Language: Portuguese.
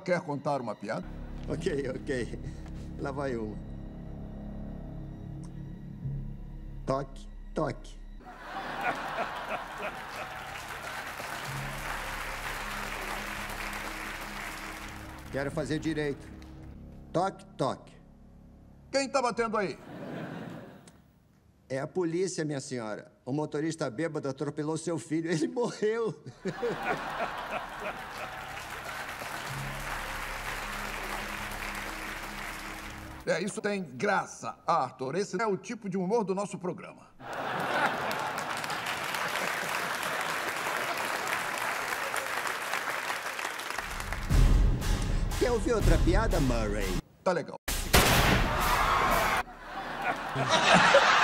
Quer contar uma piada? Ok. Lá vai uma. Toque, toque. Quero fazer direito. Toque, toque. Quem tá batendo aí? É a polícia, minha senhora. O motorista bêbado atropelou seu filho. Ele morreu. Isso tem graça, Arthur. Esse é o tipo de humor do nosso programa. Quer ouvir outra piada, Murray? Tá legal.